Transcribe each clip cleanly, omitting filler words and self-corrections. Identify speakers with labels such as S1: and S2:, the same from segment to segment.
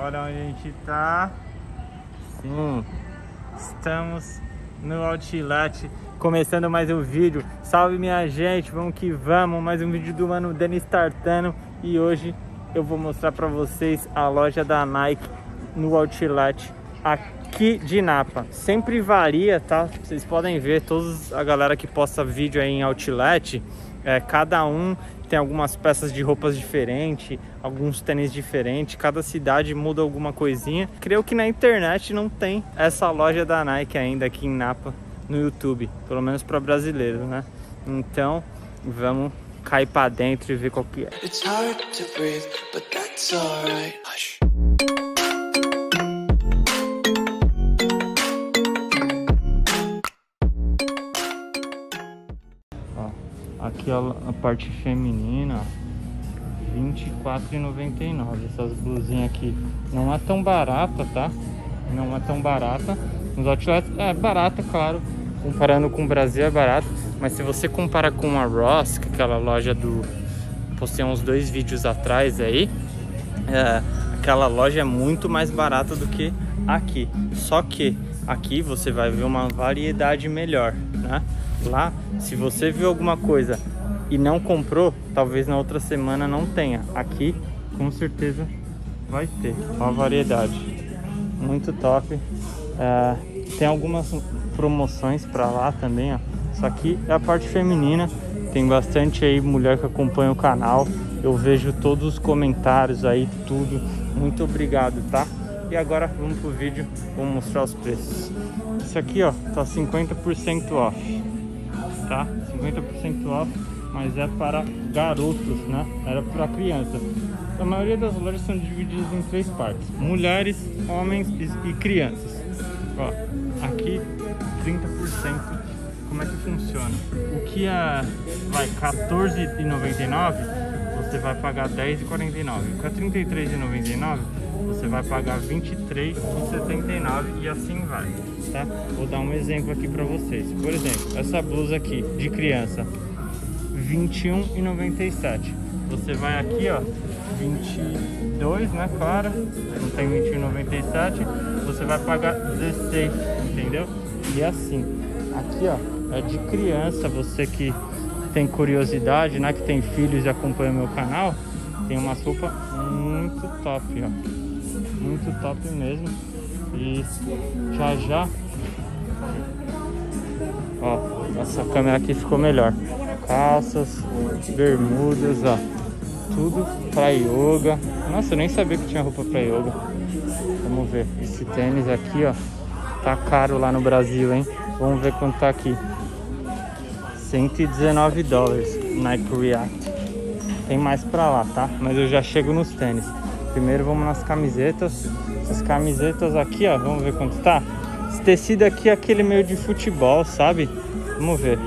S1: Olha onde a gente tá. Sim, estamos no Outlet, começando mais um vídeo. Salve minha gente, vamos que vamos. Mais um vídeo do Mano Denis Tartano. E hoje eu vou mostrar pra vocês a loja da Nike no Outlet aqui de Napa. Sempre varia, tá? Vocês podem ver, toda a galera que posta vídeo aí em Outlet, cada um tem algumas peças de roupas diferentes, alguns tênis diferentes, cada cidade muda alguma coisinha. Creio que na internet não tem essa loja da Nike ainda aqui em Napa no YouTube, pelo menos para brasileiros, né? Então vamos cair para dentro e ver qual que é. It's hard to breathe, but that's all right. Hush. Aqui a parte feminina, R$24,99. Essas blusinhas aqui não é tão barata, tá? Não é tão barata. Nos outlets é barata, claro. Comparando com o Brasil é barato. Mas se você compara com a Ross, que é aquela loja do... postei uns 2 vídeos atrás aí, aquela loja é muito mais barata do que aqui. Só que aqui você vai ver uma variedade melhor, né? Lá, se você viu alguma coisa e não comprou, talvez na outra semana não tenha. Aqui, com certeza, vai ter. Uma variedade muito top. Tem algumas promoções para lá também, ó. Isso aqui é a parte feminina. Tem bastante aí mulher que acompanha o canal. Eu vejo todos os comentários aí, tudo. Muito obrigado, tá? E agora vamos pro vídeo, vou mostrar os preços. Isso aqui, ó, tá 50% off. Tá? 50% off, mas é para garotos, né? Era para criança. A maioria das lojas são divididas em 3 partes: mulheres, homens e crianças. Ó, aqui 30%. Como é que funciona? O que é R$14,99, você vai pagar R$10,49. O que é R$33,99, você vai pagar R$23,79 e assim vai, tá? Vou dar um exemplo aqui pra vocês. Por exemplo, essa blusa aqui de criança, R$21,97. Você vai aqui, ó, 22, né, claro, não tem R$21,97, você vai pagar 16, entendeu? E assim, aqui, ó, é de criança. Você que tem curiosidade, né, que tem filhos e acompanha meu canal, tem uma roupa muito top, ó. Muito top mesmo. E já ó, essa câmera aqui ficou melhor. Calças, bermudas, ó, tudo pra yoga. Nossa, eu nem sabia que tinha roupa pra yoga. Vamos ver, esse tênis aqui, ó, tá caro lá no Brasil, hein? Vamos ver quanto tá aqui. $119 Nike React. Tem mais pra lá, tá? Mas eu já chego nos tênis. Primeiro vamos nas camisetas. Essas camisetas aqui, ó, vamos ver quanto tá. Esse tecido aqui é aquele meio de futebol, sabe? Vamos ver.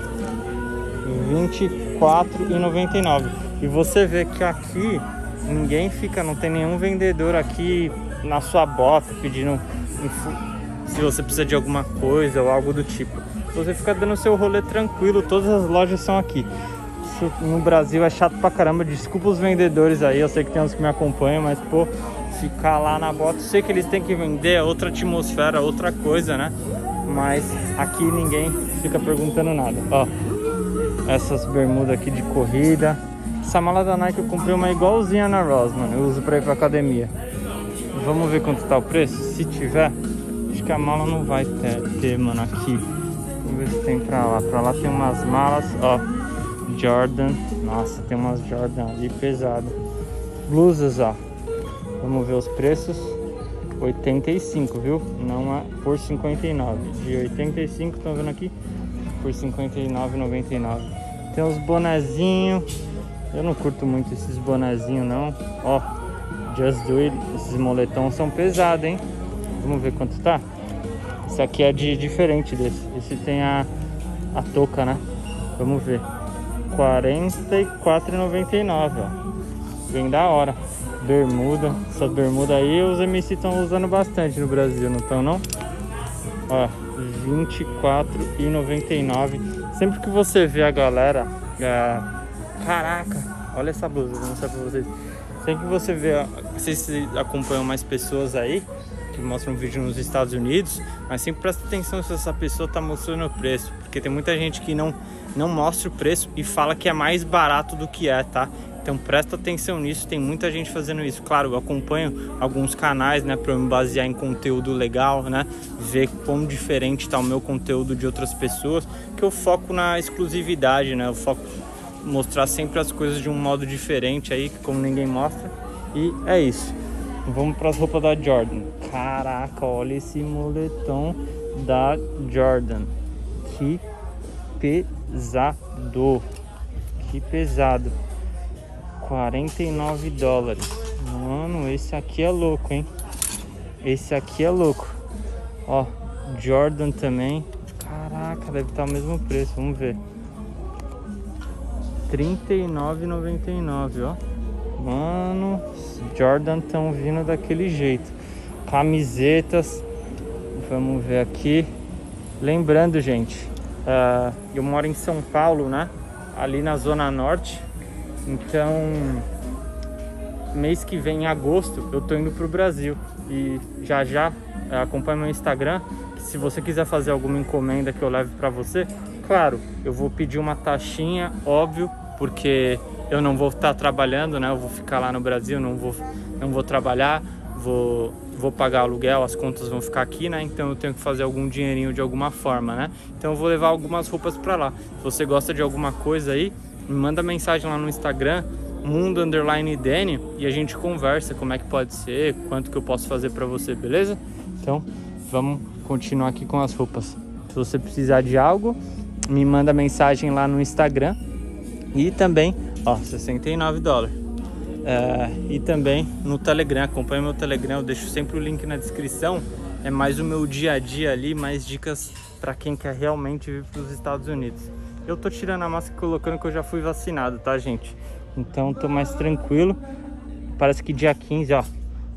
S1: R$24,99. E você vê que aqui ninguém fica, não tem nenhum vendedor aqui na sua bota pedindo se você precisa de alguma coisa ou algo do tipo. Você fica dando seu rolê tranquilo, todas as lojas são aqui. Isso no Brasil é chato pra caramba, desculpa os vendedores aí, eu sei que tem uns que me acompanham, mas pô, ficar lá na bota, eu sei que eles têm que vender, é outra atmosfera, outra coisa, né? Mas aqui ninguém fica perguntando nada. Ó, essas bermudas aqui de corrida. Essa mala da Nike eu comprei uma igualzinha na Ross, mano, eu uso pra ir pra academia. Vamos ver quanto tá o preço, se tiver. Acho que a mala não vai ter, mano, aqui. Vamos ver se tem pra lá. Pra lá tem umas malas, ó, Jordan. Nossa, tem umas Jordan ali pesado. Blusas, ó. Vamos ver os preços. 85, viu? Não é por 59. De 85, estão vendo aqui? Por 59,99. Tem uns bonezinhos. Eu não curto muito esses bonezinhos, não. Ó, Just Do It. Esses moletons são pesados, hein? Vamos ver quanto tá. Esse aqui é diferente desse. Esse tem a touca, né? Vamos ver. R$44,99, ó. Bem da hora. Bermuda. Essa bermuda aí os MC estão usando bastante no Brasil, não estão, não? Ó, R$24,99. Sempre que você vê a galera... Caraca, olha essa blusa, vou mostrar pra vocês. Sempre que você vê, vocês se acompanham mais pessoas aí que mostram vídeo nos Estados Unidos, mas sempre presta atenção se essa pessoa tá mostrando o preço, porque tem muita gente que não mostra o preço e fala que é mais barato do que é, tá? Então presta atenção nisso, tem muita gente fazendo isso. Claro, eu acompanho alguns canais, né, para eu me basear em conteúdo legal, né, ver quão diferente tá o meu conteúdo de outras pessoas, que eu foco na exclusividade, né, eu foco mostrar sempre as coisas de um modo diferente aí, como ninguém mostra. E é isso. Vamos para as roupas da Jordan. Caraca, olha esse moletom da Jordan. Que pesado. Que pesado. $49. Mano, esse aqui é louco, hein? Esse aqui é louco. Ó, Jordan também. Caraca, deve estar o mesmo preço. Vamos ver. R$39,99, ó. Mano, Jordan estão vindo daquele jeito. Camisetas. Vamos ver aqui. Lembrando, gente, eu moro em São Paulo, né? Ali na Zona Norte. Então, mês que vem, em agosto, eu tô indo pro Brasil. E já acompanha meu Instagram. Que se você quiser fazer alguma encomenda que eu leve pra você, claro, eu vou pedir uma taxinha, óbvio, porque eu não vou estar trabalhando, né? Eu vou ficar lá no Brasil, não vou trabalhar, vou pagar aluguel, as contas vão ficar aqui, né? Então eu tenho que fazer algum dinheirinho de alguma forma, né? Então eu vou levar algumas roupas pra lá. Se você gosta de alguma coisa aí, me manda mensagem lá no Instagram, mundo_Dani, e a gente conversa como é que pode ser, quanto que eu posso fazer pra você, beleza? Então vamos continuar aqui com as roupas. Se você precisar de algo, me manda mensagem lá no Instagram. E também, ó, $69. E também no Telegram, acompanha meu Telegram, eu deixo sempre o link na descrição. É mais o meu dia a dia ali, mais dicas para quem quer realmente vir para os Estados Unidos. Eu tô tirando a máscara e colocando que eu já fui vacinado, tá, gente? Então tô mais tranquilo. Parece que dia 15, ó,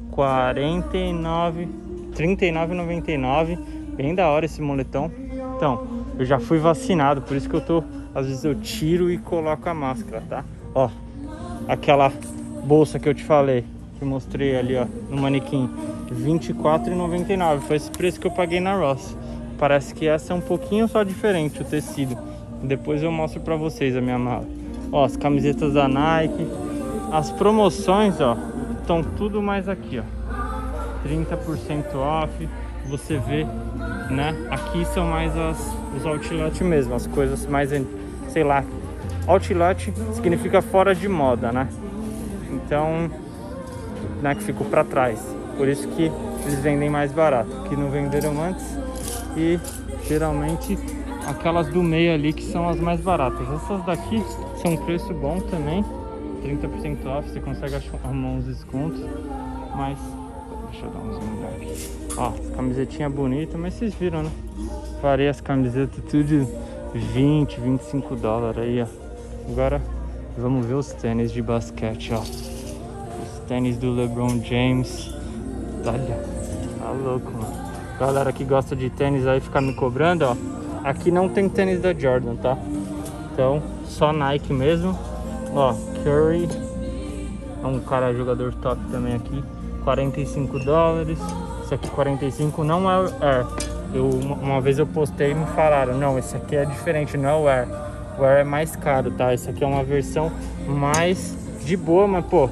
S1: R$39,99. Bem da hora esse moletom. Então, eu já fui vacinado, por isso que eu tô... Às vezes eu tiro e coloco a máscara, tá? Ó, aquela bolsa que eu te falei, que eu mostrei ali, ó, no manequim, R$24,99. Foi esse preço que eu paguei na Ross. Parece que essa é um pouquinho só diferente, o tecido. Depois eu mostro pra vocês a minha mala. Ó, as camisetas da Nike. As promoções, ó, estão tudo mais aqui, ó. 30% off. Você vê, né? Aqui são mais os outlet mesmo, as coisas mais, sei lá, outlet significa fora de moda, né? Então, né, que ficou para trás. Por isso que eles vendem mais barato, que não venderam antes. E geralmente aquelas do meio ali que são as mais baratas. Essas daqui são um preço bom também, 30% off, você consegue arrumar uns descontos, mas deixa eu dar um zoom aqui. Ó, camisetinha bonita, mas vocês viram, né? Parei as camisetas tudo $20, $25 aí, ó. Agora vamos ver os tênis de basquete, ó. Os tênis do LeBron James. Olha, tá louco, mano. Galera que gosta de tênis aí fica me cobrando, ó. Aqui não tem tênis da Jordan, tá? Então, só Nike mesmo. Ó, Curry. É um cara jogador top também aqui. $45. Esse aqui 45 não é o Air. Uma vez eu postei e me falaram, não, esse aqui é diferente, não é o Air. O Air é mais caro, tá? Esse aqui é uma versão mais de boa, mas pô,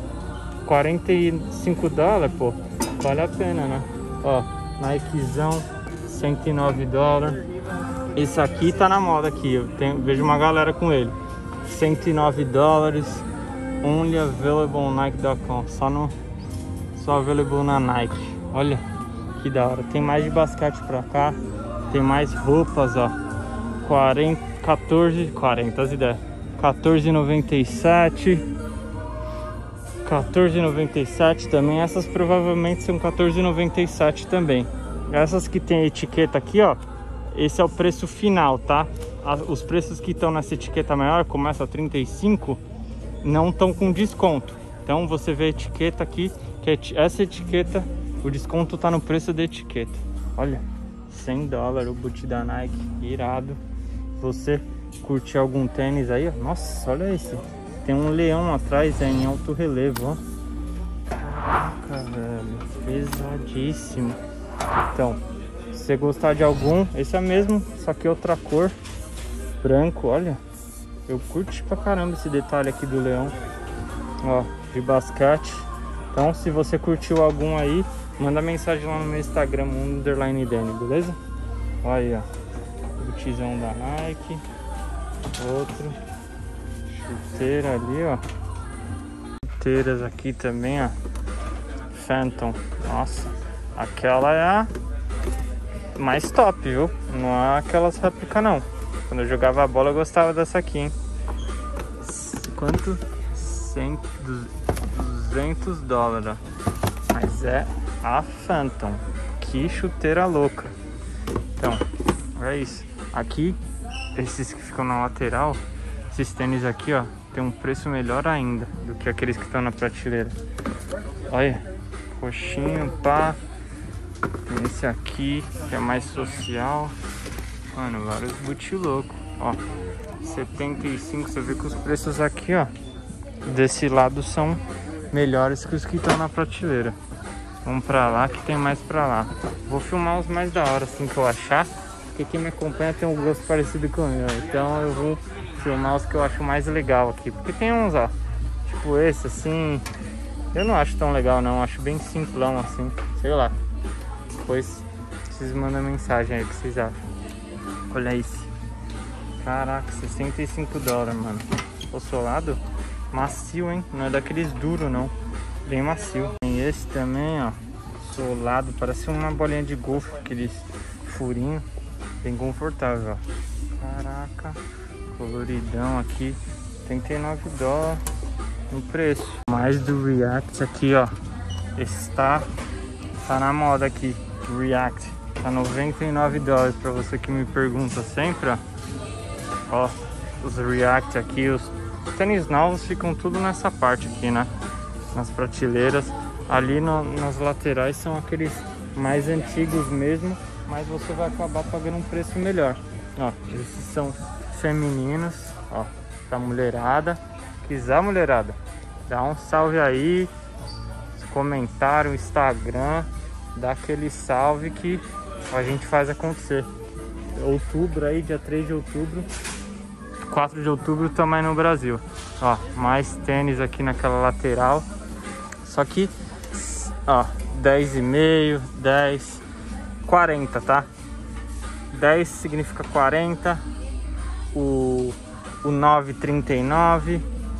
S1: $45, pô, vale a pena, né? Ó, Nikezão, $109. Esse aqui tá na moda aqui, vejo uma galera com ele. $109. Only available on Nike.com. Só available na Nike. Olha que da hora. Tem mais de basquete pra cá. Tem mais roupas, ó. $14,97. $14,97 também. Essas provavelmente são $14,97 também. Essas que tem etiqueta aqui, ó. Esse é o preço final, tá? Os preços que estão nessa etiqueta maior, começa a 35, não estão com desconto. Então você vê a etiqueta aqui, que essa etiqueta, o desconto tá no preço da etiqueta. Olha, $100 o boot da Nike, irado. Você curtir algum tênis aí, ó. Nossa, olha esse. Tem um leão atrás, em alto relevo, ó. Caraca, velho, pesadíssimo. Então, se você gostar de algum, esse é mesmo, só que outra cor, branco, olha. Eu curto pra caramba esse detalhe aqui do leão, ó, de basquete. Então, se você curtiu algum aí, manda mensagem lá no meu Instagram, _Dani, beleza? Olha aí, ó, o tizão da Nike, outro, chuteira ali, ó, chuteiras aqui também, ó, Phantom, nossa, aquela é a mais top, viu? Não é aquelas réplicas não. Quando eu jogava a bola eu gostava dessa aqui, hein? Quanto? $200, mas é a Phantom. Que chuteira louca. Então, é isso. Aqui, esses que ficam na lateral, esses tênis aqui, ó, tem um preço melhor ainda do que aqueles que estão na prateleira. Olha, roxinho, pá. Tem esse aqui, que é mais social. Mano, vários boot louco. Ó, 75, você vê que os preços aqui, ó, desse lado são melhores que os que estão na prateleira. Vamos pra lá que tem mais pra lá. Vou filmar os mais da hora assim que eu achar, porque quem me acompanha tem um gosto parecido com o meu. Então eu vou filmar os que eu acho mais legal aqui. Porque tem uns, ó, tipo esse assim, eu não acho tão legal não, acho bem simplão assim, sei lá. Depois vocês mandam mensagem aí o que vocês acham. Olha esse. Caraca, $65, mano. O solado macio, hein? Não é daqueles duros não, bem macio. Tem esse também, ó, solado, parece uma bolinha de golfe, aqueles furinhos, bem confortável, ó. Caraca, coloridão aqui, $39 no preço. Mais do React aqui, ó. Esse tá na moda aqui, React, tá $99 pra você que me pergunta sempre, ó. Ó, os React aqui, os tênis novos ficam tudo nessa parte aqui, né? Nas prateleiras. Ali nas laterais são aqueles mais antigos mesmo, mas você vai acabar pagando um preço melhor. Ó, esses são femininos, ó, pra mulherada. Quiser, mulherada, dá um salve aí, comentário, Instagram, dá aquele salve que a gente faz acontecer. Outubro aí, dia 3 de outubro, 4 de outubro também no Brasil. Ó, mais tênis aqui naquela lateral. Só que, ó, 10,5, 10, 40, tá? 10 significa 40, o 9, 39,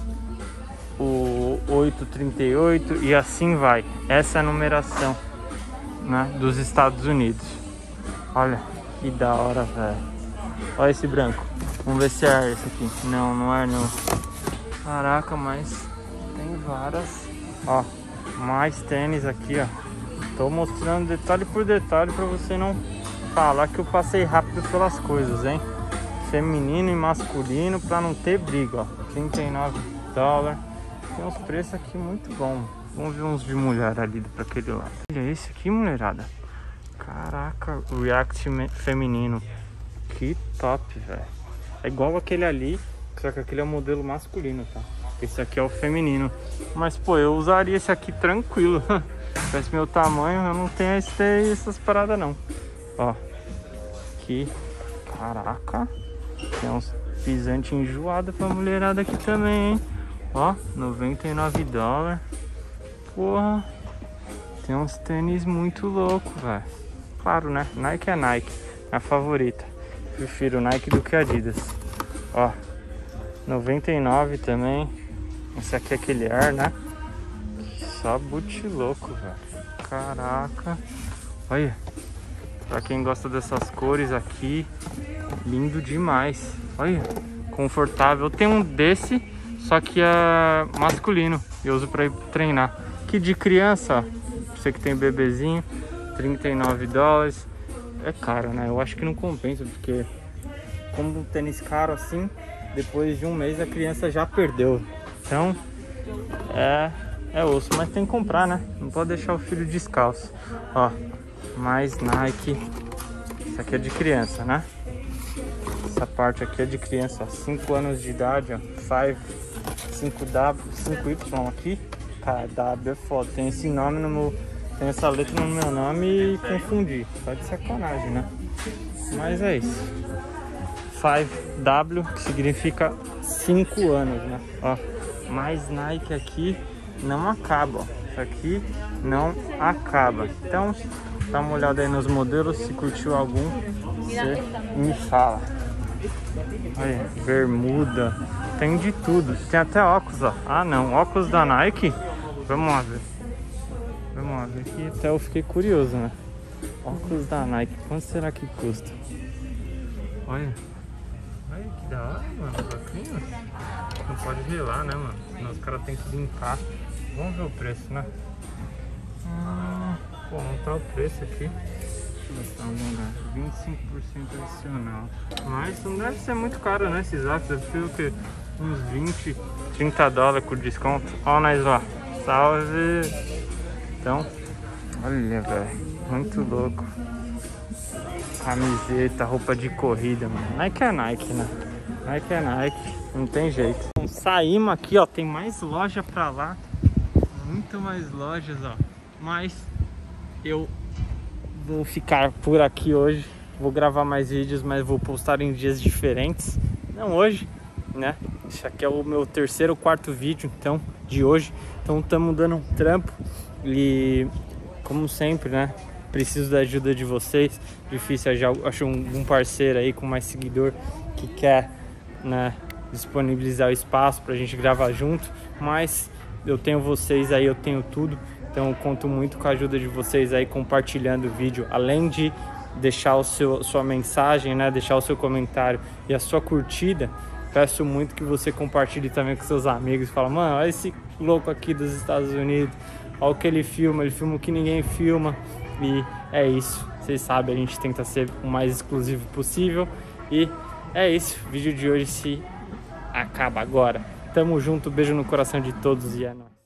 S1: o 8, 38 e assim vai. Essa é a numeração, né, dos Estados Unidos. Olha que da hora, velho. Olha esse branco. Vamos ver se é esse aqui. Não, não é não. Caraca, mas tem várias. Ó, mais tênis aqui, ó. Tô mostrando detalhe por detalhe pra você não falar que eu passei rápido pelas coisas, hein? Feminino e masculino pra não ter briga, ó. $39. Tem uns preços aqui muito bons. Vamos ver uns de mulher ali pra aquele lado. Olha esse aqui, mulherada. Caraca, React feminino. Que top, velho. É igual aquele ali, só que aquele é o modelo masculino, tá? Esse aqui é o feminino. Mas, pô, eu usaria esse aqui tranquilo. Parece meu tamanho, eu não tenho essas paradas, não. Ó, aqui. Caraca. Tem uns pisantes enjoados pra mulherada aqui também, hein? Ó, $99. Porra. Tem uns tênis muito loucos, velho. Claro, né? Nike é Nike. É a favorita. Prefiro Nike do que Adidas. Ó, 99 também. Esse aqui é aquele Air, né? Só boot louco, velho. Caraca. Olha. Pra quem gosta dessas cores aqui, lindo demais. Olha, confortável. Tem um desse, só que é masculino. Eu uso pra ir treinar. Que de criança, ó. Você que tem bebezinho, $39. É caro, né? Eu acho que não compensa, porque como um tênis caro assim, depois de um mês a criança já perdeu. Então, é osso, mas tem que comprar, né? Não pode deixar o filho descalço. Ó, mais Nike. Isso aqui é de criança, né? Essa parte aqui é de criança, ó, 5 anos de idade, ó. 5W, 5Y aqui. cara, W é foda. Tem esse nome no meu... Tem essa letra no meu nome e confundi. Tá de sacanagem, né? Mas é isso. 5W, que significa 5 anos, né? Ó, mais Nike aqui não acaba, ó. Isso aqui não acaba. Então, dá uma olhada aí nos modelos. Se curtiu algum, você me fala. Olha, bermuda. Tem de tudo. Tem até óculos, ó. Ah, não. Óculos da Nike? Vamos lá ver. Vamos lá ver aqui. Até eu fiquei curioso, né? Óculos da Nike. Quanto será que custa? Olha. Olha que da hora, mano. Bacana. Não pode relar, né, mano? Senão os caras têm que limpar. Vamos ver o preço, né? Pô, não tá o preço aqui. Deixa eu ver, 25% adicional. Mas não deve ser muito caro, né? Esses óculos. Deve ser o quê? Uns 20, 30 dólares com desconto. Ó, nós lá. Salve! Então, olha, velho. Muito louco. Camiseta, roupa de corrida, mano. Nike é Nike, né? Nike é Nike. Não tem jeito. Então, saímos aqui, ó. Tem mais loja pra lá. Muito mais lojas, ó. Mas eu vou ficar por aqui hoje. Vou gravar mais vídeos, mas vou postar em dias diferentes. Não hoje, né? Esse aqui é o meu terceiro ou quarto vídeo, então, de hoje. Então estamos dando um trampo. E como sempre, né? Preciso da ajuda de vocês. Difícil achar um parceiro aí com mais seguidor que quer, né, disponibilizar o espaço pra gente gravar junto. Mas eu tenho vocês aí, eu tenho tudo. Então eu conto muito com a ajuda de vocês aí compartilhando o vídeo. Além de deixar sua mensagem, né? Deixar o seu comentário e a sua curtida. Peço muito que você compartilhe também com seus amigos. Fala, mano, olha esse louco aqui dos Estados Unidos. Olha o que ele filma o que ninguém filma. E é isso. Vocês sabem, a gente tenta ser o mais exclusivo possível. E é isso. O vídeo de hoje se acaba agora. Tamo junto, beijo no coração de todos e é nóis.